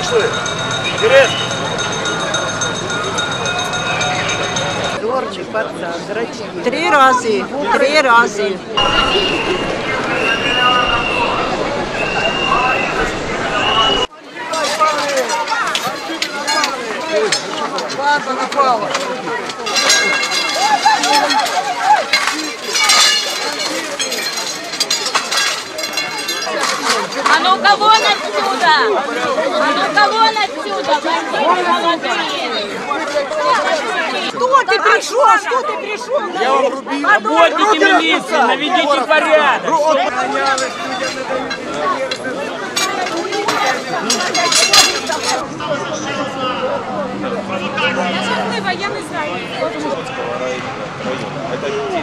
пошли. Интересно. Зорчик, пацан, зрачки. 3 рази. 3 рази. Банда напала. А ну-ка вон отсюда! А ну-ка вон отсюда, бандиты молодые! Кто ты пришел? Что ты пришел? Я вам рубил. Работники милиции, наведите порядок. Я не знаю.